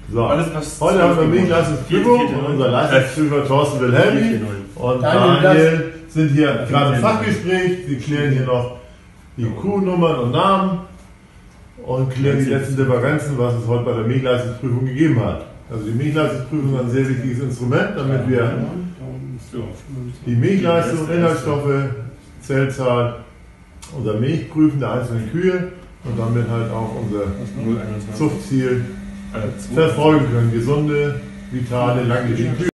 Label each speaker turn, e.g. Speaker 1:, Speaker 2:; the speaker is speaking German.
Speaker 1: So,
Speaker 2: Alles, was
Speaker 1: heute haben wir Milchleistungsprüfung und unser Leistungsprüfer Thorsten Wilhelmi und Daniel sind hier gerade im Fachgespräch. Sie klären hier noch die Kuhnummern und Namen und klären die letzten Differenzen, was es heute bei der Milchleistungsprüfung gegeben hat. Also die Milchleistungsprüfung ist ein sehr wichtiges Instrument, damit wir die Milchleistung, Inhaltsstoffe, Zellzahl, unser Milch prüfen der einzelnen Kühe und damit halt auch unser Zuchtziel verfolgen können. Gesunde, vitale, langlebige Kühe.